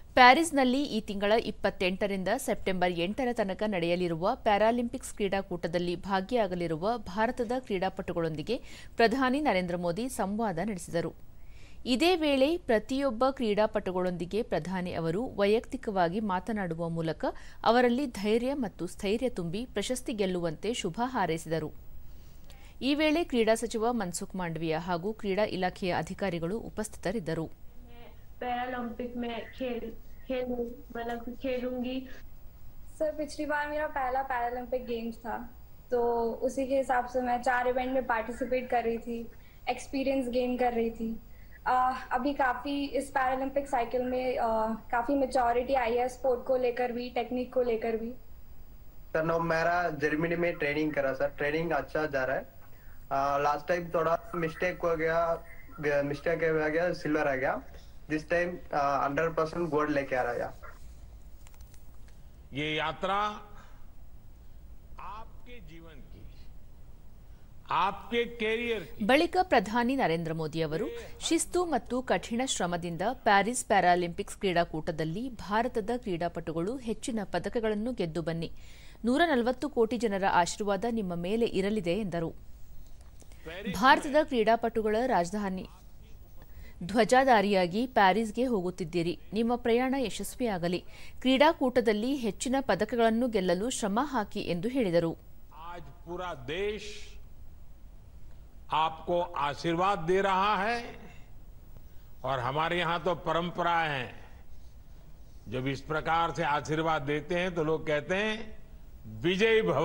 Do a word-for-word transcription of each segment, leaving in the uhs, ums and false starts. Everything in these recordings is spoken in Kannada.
ಪ್ಯಾರಿಸ್ನಲ್ಲಿ ಈ ತಿಂಗಳ ಇಪ್ಪತ್ತೆಂಟರಿಂದ ಸೆಪ್ಟೆಂಬರ್ ಎಂಟರ ತನಕ ನಡೆಯಲಿರುವ ಪ್ಯಾರಾಲಿಂಪಿಕ್ಸ್ ಕ್ರೀಡಾಕೂಟದಲ್ಲಿ ಭಾಗಿಯಾಗಲಿರುವ ಭಾರತದ ಕ್ರೀಡಾಪಟುಗಳೊಂದಿಗೆ ಪ್ರಧಾನಿ ನರೇಂದ್ರ ಮೋದಿ ಸಂವಾದ ನಡೆಸಿದರು. ಇದೇ ವೇಳೆ ಪ್ರತಿಯೊಬ್ಬ ಕ್ರೀಡಾಪಟುಗಳೊಂದಿಗೆ ಪ್ರಧಾನಿ ಅವರು ವೈಯಕ್ತಿಕವಾಗಿ ಮಾತನಾಡುವ ಮೂಲಕ ಅವರಲ್ಲಿ ಧೈರ್ಯ ಮತ್ತು ಸ್ಥೈರ್ಯ ತುಂಬಿ ಪ್ರಶಸ್ತಿ ಗೆಲ್ಲುವಂತೆ ಶುಭ ಹಾರೈಸಿದರು. ಈ ವೇಳೆ ಕ್ರೀಡಾ ಸಚಿವ ಮನ್ಸುಖ್ ಮಾಂಡವಿಯಾ ಹಾಗೂ ಕ್ರೀಡಾ ಇಲಾಖೆಯ ಅಧಿಕಾರಿಗಳು ಉಪಸ್ಥಿತರಿದ್ದರು. पैरालंपिक में खेल खेल मतलब खेलूंगी। सर पिछली बार मेरा पहला पैरालंपिक गेम्स था, तो उसी के हिसाब से मैं चार इवेंट में पार्टिसिपेट कर रही थी, एक्सपीरियंस गेन कर रही थी। आ, अभी काफ़ी इस पैरालंपिक साइकिल में आ, काफ़ी मेचोरिटी आई है, स्पोर्ट को लेकर भी, टेक्निक को लेकर भी। सर नो मेरा जर्मनी में ट्रेनिंग करा सर, ट्रेनिंग अच्छा जा रहा है। लास्ट टाइम थोड़ा मिस्टेक हो गया, मिस्टेक हो गया, सिल्वर आ गया। This time hundred percent gold लेके आ रहा है। ये यात्रा आपके जीवन की, आपके कैरियर की ಬಳಿಕ ಪ್ರಧಾನಿ ನರೇಂದ್ರ ಮೋದಿ ಅವರು ಶಿಸ್ತು ಮತ್ತು ಕಠಿಣ ಶ್ರಮದಿಂದ ಪ್ಯಾರಿಸ್ ಪ್ಯಾರಾಲಿಂಪಿಕ್ಸ್ ಕ್ರೀಡಾಕೂಟದಲ್ಲಿ ಭಾರತದ ಕ್ರೀಡಾಪಟುಗಳು ಹೆಚ್ಚಿನ ಪದಕಗಳನ್ನು ಗೆದ್ದು ಬನ್ನಿ, ನೂರ ನಲವತ್ತು ಕೋಟಿ ಜನರ ಆಶೀರ್ವಾದ ನಿಮ್ಮ ಮೇಲೆ ಇರಲಿದೆ ಎಂದರು. ಭಾರತದ ಕ್ರೀಡಾಪಟುಗಳ ರಾಜಧಾನಿ ಧ್ವಜಾಧಾರಿಯಾಗಿ ಪ್ಯಾರಿಸ್ಗೆ ಹೋಗುತ್ತಿದ್ದೀರಿ. ನಿಮ್ಮ ಪ್ರಯಾಣ ಯಶಸ್ವಿಯಾಗಲಿ. ಕ್ರೀಡಾಕೂಟದಲ್ಲಿ ಹೆಚ್ಚಿನ ಪದಕಗಳನ್ನು ಗೆಲ್ಲಲು ಶ್ರಮ ಹಾಕಿ ಎಂದು ಹೇಳಿದರು. आज पूरा देश आपको आशीर्वाद दे रहा है और हमारे यहां तो परंपरा है, जब इस प्रकार से आशीर्वाद देते हैं तो लोग कहते हैं विजयी भव।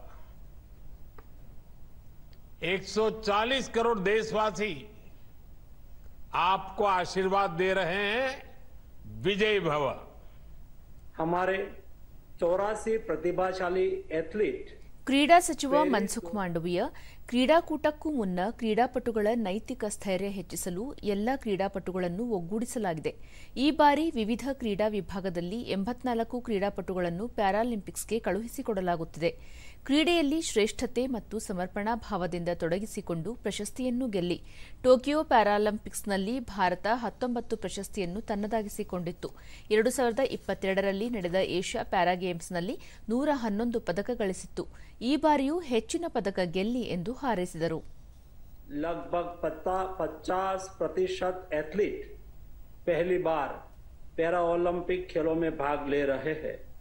एक सौ चालीस करोड़ देशवासी आपको आशीर्वाद दे रहे हैं, विजयी भव। हमारे चौरासी प्रतिभाशाली एथलीट ಕ್ರೀಡಾ ಸಚಿವ ಮನ್ಸುಖ್ ಮಾಂಡವಿಯಾ ಕ್ರೀಡಾಕೂಟಕ್ಕೂ ಮುನ್ನ ಕ್ರೀಡಾಪಟುಗಳ ನೈತಿಕ ಸ್ಥೈರ್ಯ ಹೆಚ್ಚಿಸಲು ಎಲ್ಲ ಕ್ರೀಡಾಪಟುಗಳನ್ನು ಒಗ್ಗೂಡಿಸಲಾಗಿದೆ. ಈ ಬಾರಿ ವಿವಿಧ ಕ್ರೀಡಾ ವಿಭಾಗದಲ್ಲಿ ಎಂಬತ್ನಾಲ್ಕು ಕ್ರೀಡಾಪಟುಗಳನ್ನು ಪ್ಯಾರಾಲಿಂಪಿಕ್ಸ್ಗೆ ಕಳುಹಿಸಿಕೊಡಲಾಗುತ್ತಿದೆ. ಕ್ರೀಡೆಯಲ್ಲಿ ಶ್ರೇಷ್ಠತೆ ಮತ್ತು ಸಮರ್ಪಣಾ ಭಾವದಿಂದ ತೊಡಗಿಸಿಕೊಂಡು ಪ್ರಶಸ್ತಿಯನ್ನು ಗೆಲ್ಲಿ. ಟೋಕಿಯೋ ಪ್ಯಾರಾಲಿಂಪಿಕ್ಸ್ನಲ್ಲಿ ಭಾರತ ಹತ್ತೊಂಬತ್ತು ಪ್ರಶಸ್ತಿಯನ್ನು ತನ್ನದಾಗಿಸಿಕೊಂಡಿತ್ತು. ಎರಡು ಸಾವಿರದ ಇಪ್ಪತ್ತೆರಡರಲ್ಲಿ ನಡೆದ ಏಷ್ಯಾ ಪ್ಯಾರಾ ಗೇಮ್ಸ್ನಲ್ಲಿ ನೂರ ಹನ್ನೊಂದು ಪದಕ ಗಳಿಸಿತ್ತು. ಈ ಬಾರಿಯೂ ಹೆಚ್ಚಿನ ಪದಕ ಗೆಲ್ಲಿ ಎಂದು ಹಾರೈಸಿದರು. लगभग पचास प्रतिशत एथलीट पहली बार पैरा ओलंपिक खेलों में भाग ले रहे हैं।